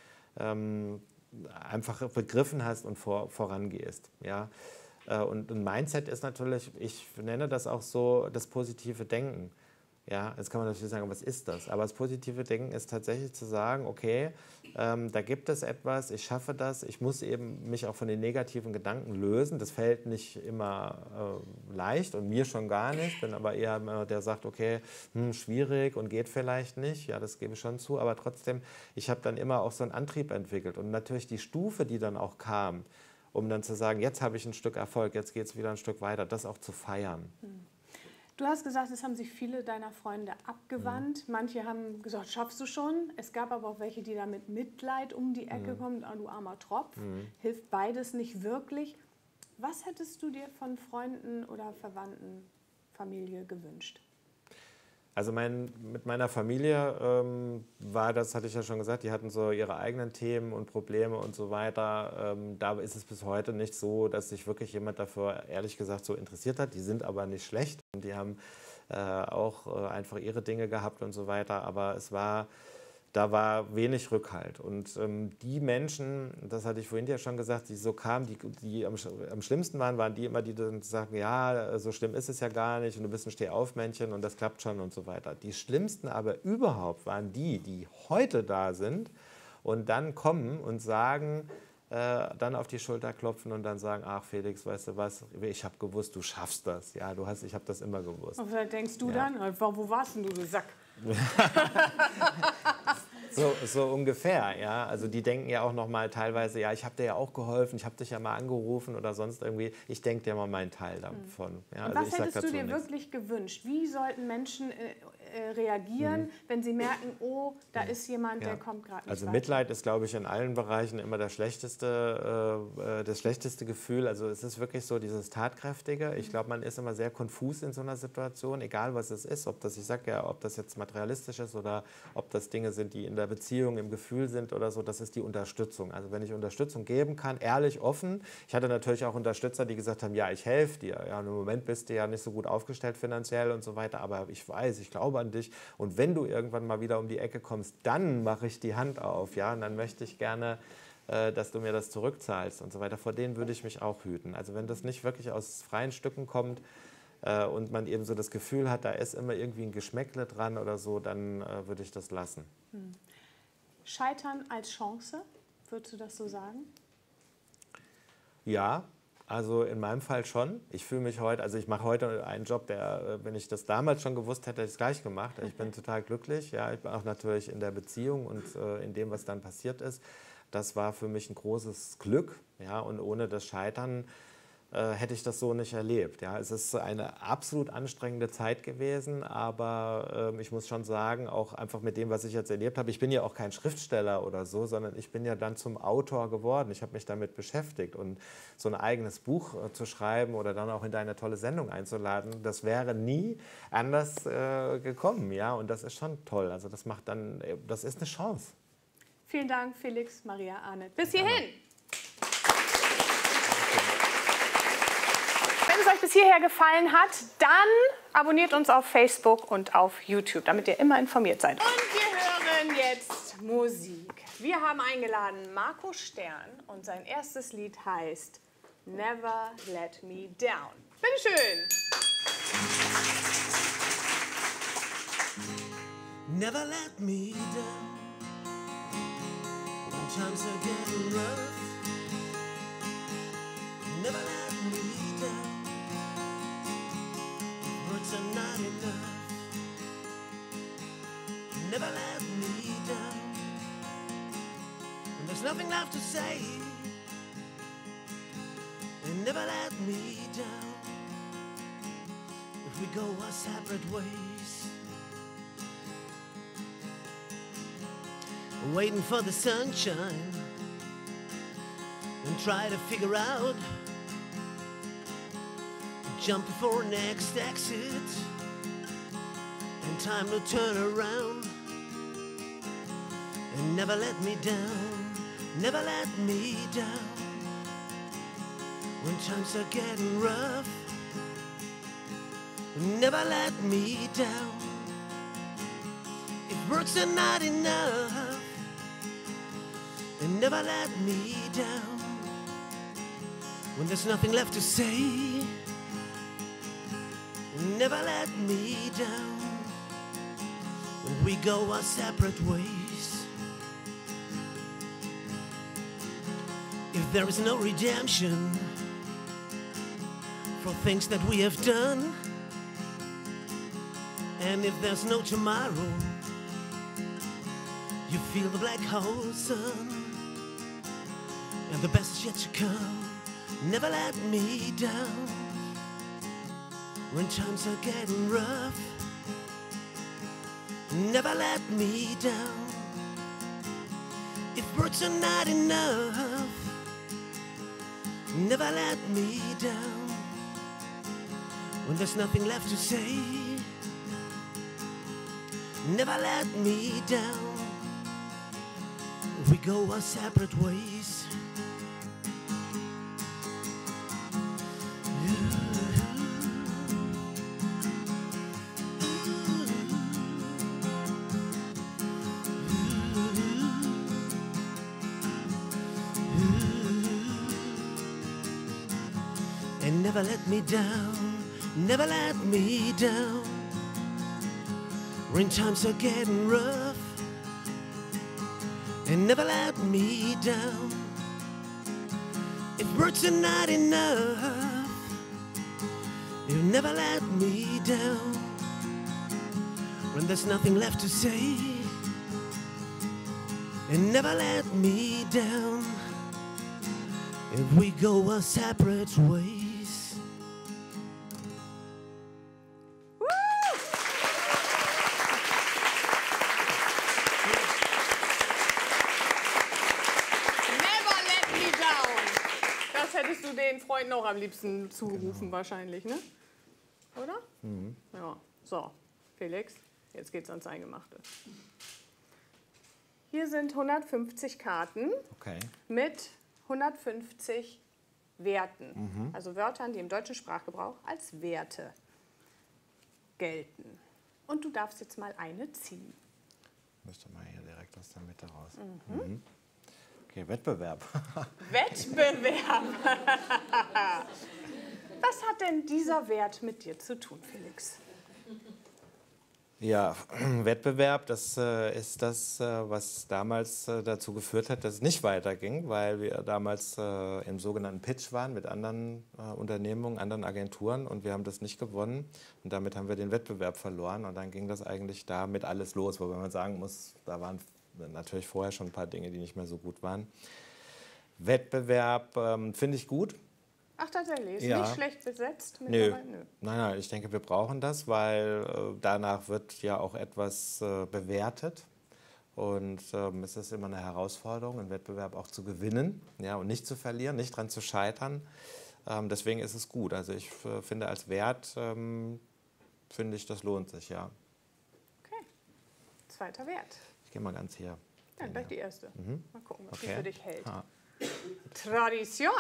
S2: einfach begriffen hast und vorangehst. Ja. Und ein Mindset ist natürlich, ich nenne das auch so, das positive Denken. Ja, jetzt kann man natürlich sagen, was ist das? Aber das positive Denken ist tatsächlich zu sagen, okay, da gibt es etwas, ich schaffe das, ich muss eben mich auch von den negativen Gedanken lösen. Das fällt nicht immer leicht und mir schon gar nicht. Bin aber eher immer der sagt, okay, schwierig und geht vielleicht nicht. Ja, das gebe ich schon zu. Aber trotzdem, ich habe dann immer auch so einen Antrieb entwickelt. Und natürlich die Stufe, die dann auch kam, um dann zu sagen, jetzt habe ich ein Stück Erfolg, jetzt geht es wieder ein Stück weiter, das auch zu feiern.
S1: Du hast gesagt, es haben sich viele deiner Freunde abgewandt. Manche haben gesagt, schaffst du schon. Es gab aber auch welche, die da mit Mitleid um die Ecke kommen. Oh, du armer Tropf. Hilft beides nicht wirklich. Was hättest du dir von Freunden oder Verwandten, Familie gewünscht?
S2: Also mit meiner Familie war das, hatte ich ja schon gesagt, die hatten so ihre eigenen Themen und Probleme und so weiter. Da ist es bis heute nicht so, dass sich wirklich jemand dafür, ehrlich gesagt, so interessiert hat. Die sind aber nicht schlecht und die haben auch einfach ihre Dinge gehabt und so weiter. Aber da war wenig Rückhalt. Und die Menschen, das hatte ich vorhin ja schon gesagt, die so kamen, die am schlimmsten waren die immer, die dann sagen, ja, so schlimm ist es ja gar nicht und du bist ein Stehaufmännchen und das klappt schon und so weiter. Die schlimmsten aber überhaupt waren die heute da sind und dann kommen und sagen, dann auf die Schulter klopfen und dann sagen, ach Felix, weißt du was, ich habe gewusst, du schaffst das. Ja, ich habe das immer gewusst.
S1: Und vielleicht denkst du dann, wo warst denn du Sack?
S2: So ungefähr, ja. Also die denken ja auch noch mal teilweise, ja, ich habe dir ja auch geholfen, ich habe dich ja mal angerufen oder sonst irgendwie. Ich denke dir mal meinen Teil davon. Ja,
S1: Und
S2: also
S1: was hättest du dir wirklich gewünscht? Wie sollten Menschen reagieren, wenn sie merken, oh, da ist jemand, der kommt gerade nicht
S2: Also
S1: weiter?
S2: Mitleid ist, glaube ich, in allen Bereichen immer das schlechteste Gefühl. Also es ist wirklich so dieses Tatkräftige. Ich glaube, man ist immer sehr konfus in so einer Situation, egal was es ist. Ob das jetzt materialistisch ist oder ob das Dinge sind, die in der Beziehung, im Gefühl sind oder so, das ist die Unterstützung. Also wenn ich Unterstützung geben kann, ehrlich, offen. Ich hatte natürlich auch Unterstützer, die gesagt haben, ja, ich helfe dir. Ja, im Moment bist du ja nicht so gut aufgestellt finanziell und so weiter, aber ich weiß, ich glaube an dich. Und wenn du irgendwann mal wieder um die Ecke kommst, dann mache ich die Hand auf, ja, und dann möchte ich gerne, dass du mir das zurückzahlst und so weiter. Vor denen würde ich mich auch hüten. Also wenn das nicht wirklich aus freien Stücken kommt und man eben so das Gefühl hat, da ist immer irgendwie ein Geschmäckle dran oder so, dann würde ich das lassen.
S1: Scheitern als Chance, würdest du das so sagen?
S2: Ja. Also in meinem Fall schon. Ich fühle mich heute, also ich mache heute einen Job, der, wenn ich das damals schon gewusst hätte, hätte ich es gleich gemacht. Ich bin total glücklich. Ja, ich bin auch natürlich in der Beziehung und in dem, was dann passiert ist. Das war für mich ein großes Glück. Ja, und ohne das Scheitern hätte ich das so nicht erlebt. Ja, es ist eine absolut anstrengende Zeit gewesen, aber ich muss schon sagen, auch einfach mit dem, was ich jetzt erlebt habe, ich bin ja auch kein Schriftsteller oder so, sondern ich bin ja dann zum Autor geworden. Ich habe mich damit beschäftigt und so ein eigenes Buch zu schreiben oder dann auch in deine tolle Sendung einzuladen, das wäre nie anders gekommen. Ja, und das ist schon toll. Also das ist eine Chance.
S1: Vielen Dank, Felix Maria Arnett. Bis hierhin. Wenn es euch bis hierher gefallen hat, dann abonniert uns auf Facebook und auf YouTube, damit ihr immer informiert seid. Und wir hören jetzt Musik. Wir haben eingeladen Marco Stern und sein erstes Lied heißt Never Let Me Down. Bitteschön.
S3: Never let me down when times are getting rough. Never let me down. Words are not enough. Never let me down when there's nothing left to say. And never let me down if we go our separate ways. Waiting for the sunshine and try to figure out jumping for next exit and time to turn around. And never let me down, never let me down when times are getting rough. Never let me down if words are not enough. And never let me down when there's nothing left to say. Never let me down when we go our separate ways. If there is no redemption for things that we have done, and if there's no tomorrow, you feel the black hole sun, and the best is yet to come. Never let me down when times are getting rough. Never let me down if words are not enough. Never let me down when there's nothing left to say. Never let me down if we go our separate ways. And never let me down, never let me down when times are getting rough. And never let me down if words are not enough. You never let me down when there's nothing left to say. and never let me down. If we go our separate ways.
S1: Never let me down. Das hättest du den Freunden auch am liebsten zugerufen wahrscheinlich, ne? Oder? Mhm. Ja. So, Felix, jetzt geht's ans Eingemachte. Hier sind 150 Karten mit 150 Werten. Also Wörtern, die im deutschen Sprachgebrauch als Werte gelten. Und du darfst jetzt mal eine ziehen.
S2: Müsste mal hier direkt aus der Mitte raus. Okay, Wettbewerb.
S1: Wettbewerb. Was hat denn dieser Wert mit dir zu tun, Felix?
S2: Ja, Wettbewerb, das ist das, was damals dazu geführt hat, dass es nicht weiterging, weil wir damals im sogenannten Pitch waren mit anderen Unternehmungen, anderen Agenturen und wir haben das nicht gewonnen und damit haben wir den Wettbewerb verloren und dann ging das eigentlich damit alles los, wobei man sagen muss, da waren natürlich vorher schon ein paar Dinge, die nicht mehr so gut waren. Wettbewerb finde ich gut.
S1: Ach, tatsächlich? Ist
S2: Ja.
S1: nicht schlecht besetzt?
S2: Nö. Nein, ich denke, wir brauchen das, weil danach wird ja auch etwas bewertet. Und es ist immer eine Herausforderung, einen Wettbewerb auch zu gewinnen, ja, und nicht zu verlieren, nicht dran zu scheitern. Deswegen ist es gut. Also ich finde als Wert, finde ich, das lohnt sich, ja.
S1: Okay. Zweiter Wert.
S2: Ich gehe mal ganz hier.
S1: Ja, gleich die erste. Mal gucken, was die
S2: Okay.
S1: für dich hält.
S2: Ah.
S1: Tradition.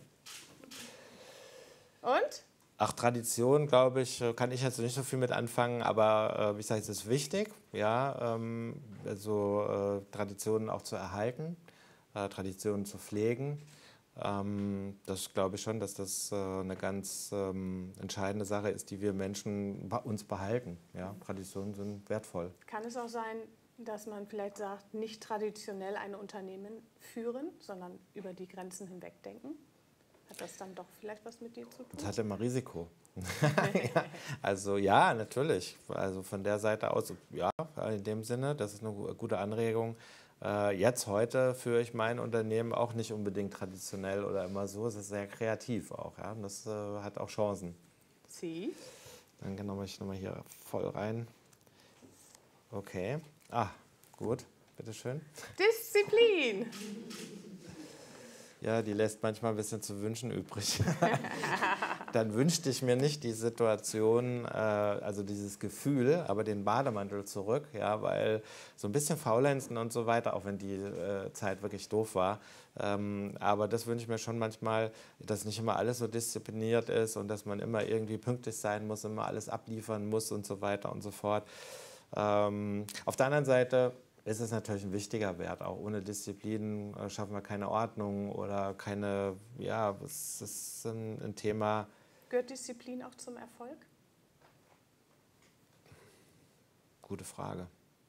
S1: Und?
S2: Ach, Tradition, glaube ich, kann ich jetzt nicht so viel mit anfangen, aber wie ich sage, es ist wichtig, ja, Traditionen auch zu erhalten, Traditionen zu pflegen. Das glaube ich schon, dass das eine ganz entscheidende Sache ist, die wir Menschen bei uns behalten. Ja, Traditionen sind wertvoll.
S1: Kann es auch sein, dass man vielleicht sagt, nicht traditionell ein Unternehmen führen, sondern über die Grenzen hinweg denken? Hat das dann doch vielleicht was mit dir zu tun?
S2: Das hat immer Risiko. Ja, also ja, natürlich. Also von der Seite aus, ja, in dem Sinne, das ist eine gute Anregung. Heute führe ich mein Unternehmen auch nicht unbedingt traditionell oder immer so. Es ist sehr kreativ auch. Ja? Und das hat auch Chancen.
S1: Sie?
S2: Dann gehe ich nochmal hier voll rein. Okay. Ah, gut. Bitteschön.
S1: Disziplin.
S2: Ja, die lässt manchmal ein bisschen zu wünschen übrig. Dann wünschte ich mir nicht die Situation, also dieses Gefühl, aber den Bademantel zurück, ja, weil so ein bisschen faulenzen und so weiter, auch wenn die Zeit wirklich doof war. Aber das wünsche ich mir schon manchmal, dass nicht immer alles so diszipliniert ist und dass man immer irgendwie pünktlich sein muss, immer alles abliefern muss und so weiter und so fort. Auf der anderen Seite ist es natürlich ein wichtiger Wert. Auch ohne Disziplin schaffen wir keine Ordnung oder keine, ja, es ist ein Thema.
S1: Gehört Disziplin auch zum Erfolg?
S2: Gute Frage.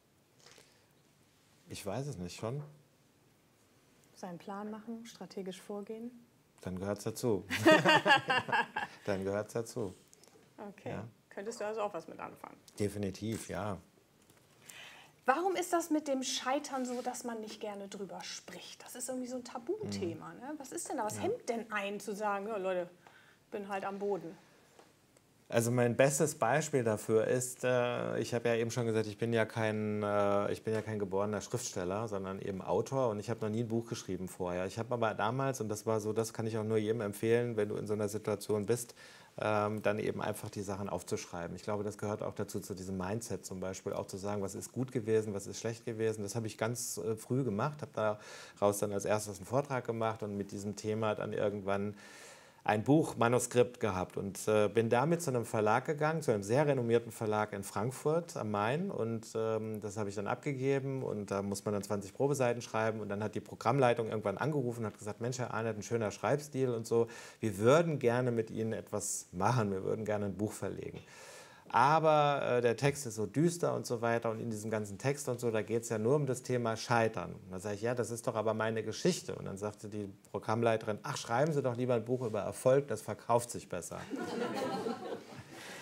S2: Ich weiß es nicht, schon?
S1: Seinen Plan machen, strategisch vorgehen?
S2: Dann gehört es dazu. Dann gehört es dazu.
S1: Okay.
S2: Ja.
S1: Könntest du also auch was mit anfangen?
S2: Definitiv, ja.
S1: Warum ist das mit dem Scheitern so, dass man nicht gerne drüber spricht? Das ist irgendwie so ein Tabuthema. Ne? Was ist denn da? Was hemmt denn einen zu sagen, ja, Leute, bin halt am Boden?
S2: Also mein bestes Beispiel dafür ist, ich habe ja eben schon gesagt, ich bin ja kein geborener Schriftsteller, sondern eben Autor und ich habe noch nie ein Buch geschrieben vorher. Ich habe aber damals, und das war so, das kann ich auch nur jedem empfehlen, wenn du in so einer Situation bist, dann eben einfach die Sachen aufzuschreiben. Ich glaube, das gehört auch dazu, zu diesem Mindset zum Beispiel, auch zu sagen, was ist gut gewesen, was ist schlecht gewesen. Das habe ich ganz früh gemacht, habe daraus dann als erstes einen Vortrag gemacht und mit diesem Thema dann irgendwann ein Buchmanuskript gehabt und bin damit zu einem Verlag gegangen, zu einem sehr renommierten Verlag in Frankfurt am Main und das habe ich dann abgegeben und da muss man dann 20 Probeseiten schreiben und dann hat die Programmleitung irgendwann angerufen und hat gesagt, Mensch, Herr Arnert, ein schöner Schreibstil und so, wir würden gerne mit Ihnen etwas machen, wir würden gerne ein Buch verlegen. Aber der Text ist so düster und so weiter und in diesem ganzen Text und so, da geht es ja nur um das Thema Scheitern. Und da sage ich, ja, das ist doch aber meine Geschichte. Und dann sagte die Programmleiterin, ach, schreiben Sie doch lieber ein Buch über Erfolg, das verkauft sich besser.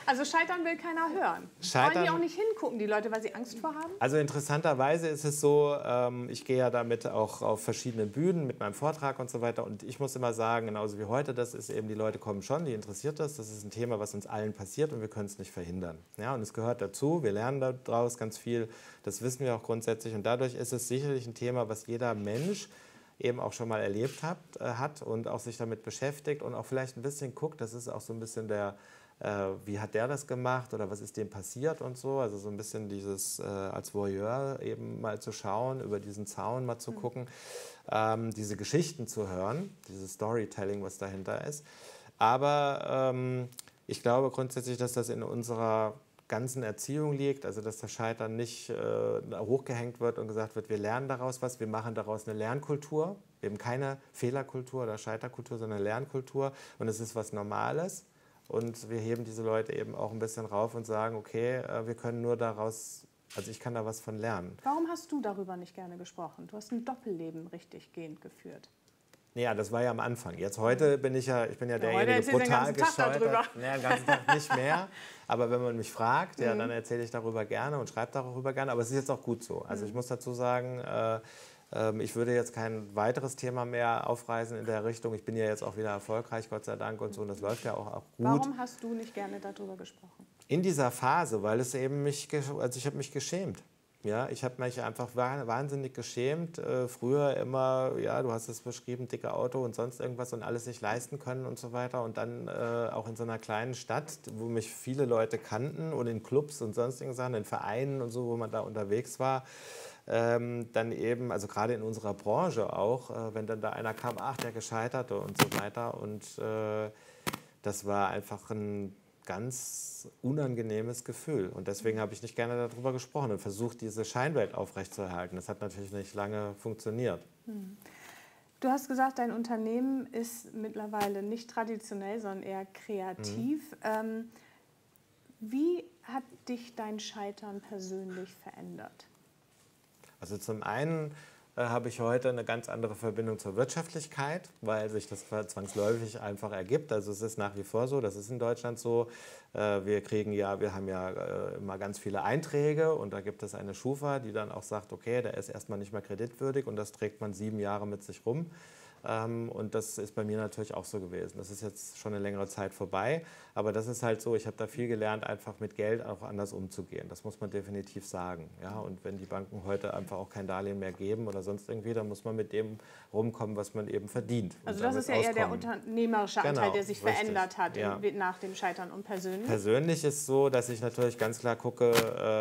S1: Also Scheitern will keiner hören.
S2: Scheitern,
S1: wollen die auch nicht hingucken, die Leute, weil sie Angst vor haben?
S2: Also interessanterweise ist es so, ich gehe ja damit auch auf verschiedene Bühnen mit meinem Vortrag und so weiter. Und ich muss immer sagen, genauso wie heute, das ist eben, die Leute kommen schon, die interessiert das. Das ist ein Thema, was uns allen passiert und wir können es nicht verhindern. Ja, und es gehört dazu, wir lernen daraus ganz viel, das wissen wir auch grundsätzlich. Und dadurch ist es sicherlich ein Thema, was jeder Mensch eben auch schon mal erlebt hat und auch sich damit beschäftigt und auch vielleicht ein bisschen guckt, das ist auch so ein bisschen wie hat der das gemacht oder was ist dem passiert und so. Also so ein bisschen dieses als Voyeur eben mal zu schauen, über diesen Zaun mal zu gucken, diese Geschichten zu hören, dieses Storytelling, was dahinter ist. Aber ich glaube grundsätzlich, dass das in unserer ganzen Erziehung liegt, also dass das Scheitern nicht hochgehängt wird und gesagt wird, wir lernen daraus was, wir machen daraus eine Lernkultur, eben keine Fehlerkultur oder Scheiterkultur, sondern eine Lernkultur und es ist was Normales und wir heben diese Leute eben auch ein bisschen rauf und sagen, okay, wir können nur daraus, also ich kann da was von lernen.
S1: Warum hast du darüber nicht gerne gesprochen? Du hast ein Doppelleben richtig gehend geführt.
S2: Ja, das war ja am Anfang. Jetzt heute bin ich ja derjenige,
S1: der
S2: brutal gescheitert.
S1: Ja,
S2: den ganzen Tag nicht mehr. Aber wenn man mich fragt, ja, dann erzähle ich darüber gerne und schreibe darüber gerne. Aber es ist jetzt auch gut so. Also ich muss dazu sagen, ich würde jetzt kein weiteres Thema mehr aufreißen in der Richtung. Ich bin ja jetzt auch wieder erfolgreich, Gott sei Dank und so. Und das läuft ja auch gut.
S1: Warum hast du nicht gerne darüber gesprochen?
S2: In dieser Phase, weil es eben ich habe mich geschämt. Ja, ich habe mich einfach wahnsinnig geschämt. Früher immer, ja, du hast es beschrieben, dicke Auto und sonst irgendwas und alles sich leisten können und so weiter. Und dann auch in so einer kleinen Stadt, wo mich viele Leute kannten und in Clubs und sonstigen Sachen, in Vereinen und so, wo man da unterwegs war. Dann eben, also gerade in unserer Branche auch, wenn dann da einer kam, ach, der Gescheiterte und so weiter. Und das war einfach ein ganz unangenehmes Gefühl. Und deswegen habe ich nicht gerne darüber gesprochen und versucht, diese Scheinwelt aufrechtzuerhalten. Das hat natürlich nicht lange funktioniert.
S1: Du hast gesagt, dein Unternehmen ist mittlerweile nicht traditionell, sondern eher kreativ. Wie hat dich dein Scheitern persönlich verändert?
S2: Also zum einen habe ich heute eine ganz andere Verbindung zur Wirtschaftlichkeit, weil sich das zwangsläufig einfach ergibt. Also es ist nach wie vor so, das ist in Deutschland so. Wir haben ja immer ganz viele Einträge und da gibt es eine Schufa, die dann auch sagt, okay, der ist erstmal nicht mehr kreditwürdig und das trägt man 7 Jahre mit sich rum. Und das ist bei mir natürlich auch so gewesen. Das ist jetzt schon eine längere Zeit vorbei, aber das ist halt so, ich habe da viel gelernt, einfach mit Geld auch anders umzugehen. Das muss man definitiv sagen. Ja? Und wenn die Banken heute einfach auch kein Darlehen mehr geben oder sonst irgendwie, dann muss man mit dem rumkommen, was man eben verdient.
S1: Also das ist ja eher der unternehmerische Anteil, der sich verändert hat nach dem Scheitern. Und persönlich?
S2: Persönlich ist es so, dass ich natürlich ganz klar gucke,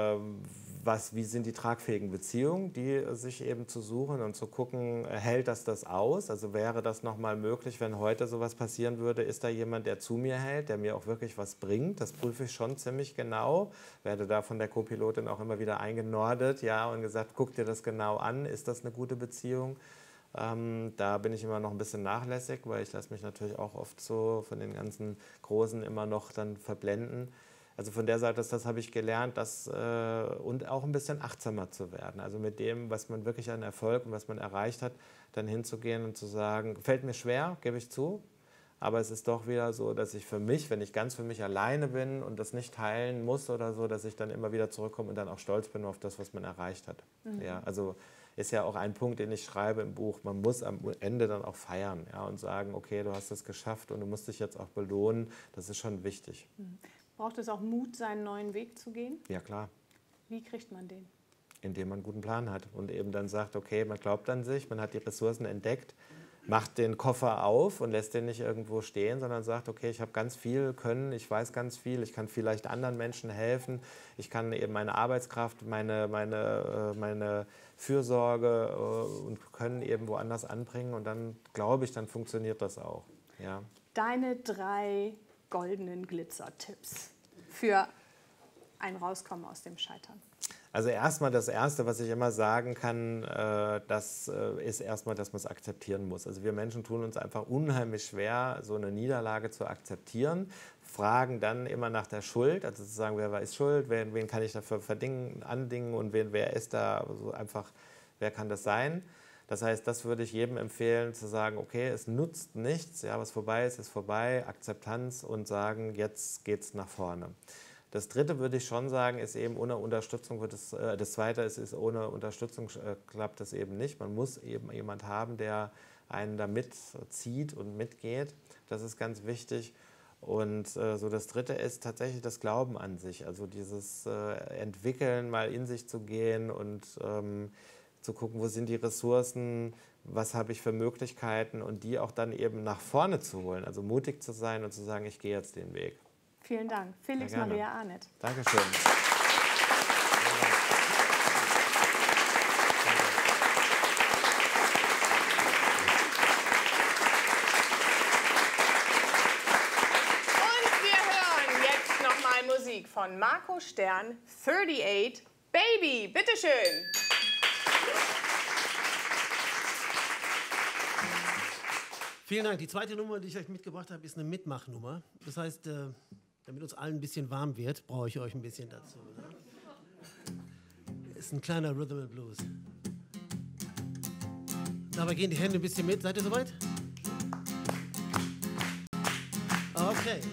S2: wie sind die tragfähigen Beziehungen, die sich eben zu suchen und zu gucken, hält das aus? Also wäre das nochmal möglich, wenn heute sowas passieren würde? Ist da jemand, der zu mir hält, der mir auch wirklich was bringt? Das prüfe ich schon ziemlich genau. Werde da von der Co-Pilotin auch immer wieder eingenordet, ja, und gesagt, guck dir das genau an. Ist das eine gute Beziehung? Da bin ich immer noch ein bisschen nachlässig, weil ich lasse mich natürlich auch oft so von den ganzen Großen immer noch dann verblenden. Also von der Seite, das habe ich gelernt, und auch ein bisschen achtsamer zu werden. Also mit dem, was man wirklich an Erfolg und was man erreicht hat, dann hinzugehen und zu sagen, fällt mir schwer, gebe ich zu. Aber es ist doch wieder so, dass ich für mich, wenn ich ganz für mich alleine bin und das nicht teilen muss oder so, dass ich dann immer wieder zurückkomme und dann auch stolz bin auf das, was man erreicht hat. Ja, also ist ja auch ein Punkt, den ich schreibe im Buch. Man muss am Ende dann auch feiern, ja, und sagen, okay, du hast es geschafft und du musst dich jetzt auch belohnen. Das ist schon wichtig.
S1: Braucht es auch Mut, seinen neuen Weg zu gehen?
S2: Ja, klar.
S1: Wie kriegt man den?
S2: Indem man einen guten Plan hat und eben dann sagt, okay, man glaubt an sich, man hat die Ressourcen entdeckt, macht den Koffer auf und lässt den nicht irgendwo stehen, sondern sagt, okay, ich habe ganz viel Können, ich weiß ganz viel, ich kann vielleicht anderen Menschen helfen, ich kann eben meine Arbeitskraft, meine Fürsorge und Können eben woanders anbringen und dann glaube ich, dann funktioniert das auch. Ja.
S1: Deine 3 goldenen Glitzer-Tipps für ein Rauskommen aus dem Scheitern?
S2: Also erstmal das Erste, was ich immer sagen kann, das ist erstmal, dass man es akzeptieren muss. Also wir Menschen tun uns einfach unheimlich schwer, so eine Niederlage zu akzeptieren, fragen dann immer nach der Schuld, also zu sagen, wer ist schuld, wen kann ich dafür andingen und wer ist da, also einfach, wer kann das sein? Das heißt, das würde ich jedem empfehlen, zu sagen, okay, es nutzt nichts, ja, was vorbei ist vorbei, Akzeptanz und sagen, jetzt geht's nach vorne. Das Dritte würde ich schon sagen, ist eben ohne Unterstützung wird es, das Zweite ist ohne Unterstützung klappt es eben nicht. Man muss eben jemand haben, der einen da mitzieht und mitgeht. Das ist ganz wichtig. Und so das Dritte ist tatsächlich das Glauben an sich, also dieses Entwickeln, mal in sich zu gehen und zu gucken, wo sind die Ressourcen, was habe ich für Möglichkeiten und die auch dann eben nach vorne zu holen, also mutig zu sein und zu sagen, ich gehe jetzt den Weg.
S1: Vielen Dank. Felix Maria Arnett.
S2: Dankeschön.
S1: Musik von Marco Stern, 38 Baby. Bitteschön.
S3: Vielen Dank. Die zweite Nummer, die ich euch mitgebracht habe, ist eine Mitmachnummer. Das heißt, damit uns allen ein bisschen warm wird, brauche ich euch ein bisschen dazu. Ne? Ist ein kleiner Rhythm and Blues. Dabei gehen die Hände ein bisschen mit. Seid ihr soweit? Okay.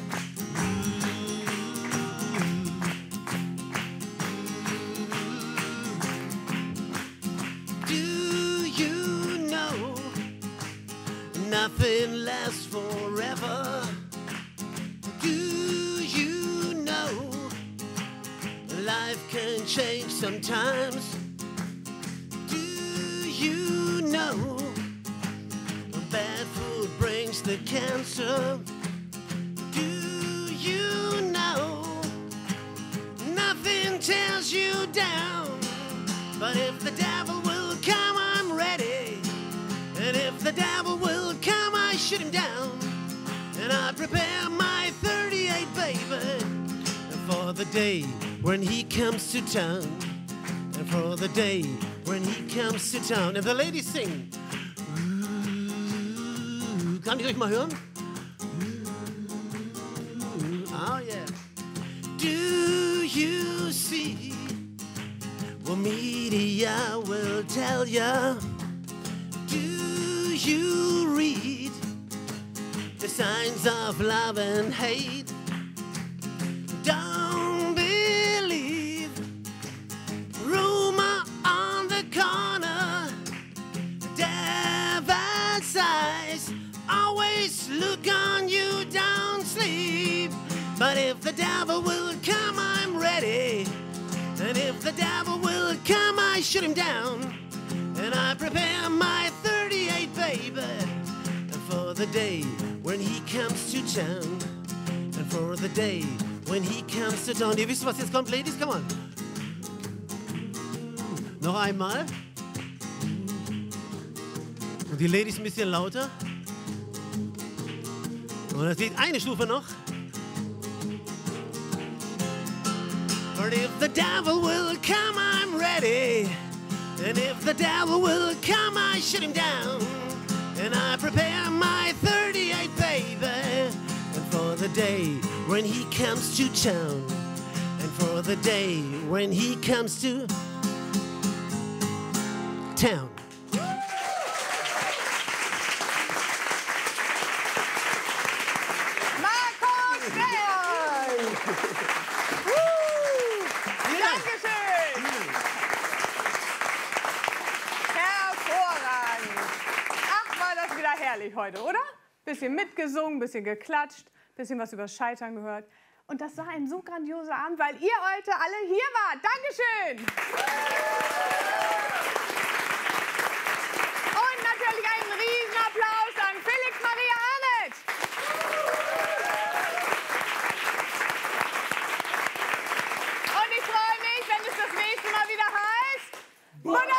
S3: Nothing lasts forever. Do you know life can change sometimes? Do you know bad food brings the cancer? Do you know nothing tears you down? But if the devil will come, I'm ready. And if the devil will come, I shoot him down. And I prepare my 38 baby for the day when he comes to town. And for the day when he comes to town. And the ladies sing. Kann ich euch mal hören? Oh yeah. Do you see? Well, media will tell ya. Do you read the signs of love and hate? Don't believe rumor on the corner. Devil's eyes always look on you, don't sleep. But if the devil will come, I'm ready. And if the devil will come, I shoot him down. And I prepare my 38 baby for the day when he comes to town. And for the day when he comes to town. Ihr wisst, was jetzt kommt, Ladies? Come on. Noch einmal. Und die Ladies ein bisschen lauter. Und es geht eine Stufe noch. But if the devil will come, I'm ready. And if the devil will come, I shoot him down. And I prepare my 38 baby. And for the day when he comes to town. And for the day when he comes to town.
S1: Herrlich heute, oder? Bisschen mitgesungen, bisschen geklatscht, bisschen was über Scheitern gehört. Und das war ein so grandioser Abend, weil ihr heute alle hier wart. Dankeschön! Und natürlich einen Riesenapplaus an Felix Maria Arnett! Und ich freue mich, wenn es das nächste Mal wieder heißt...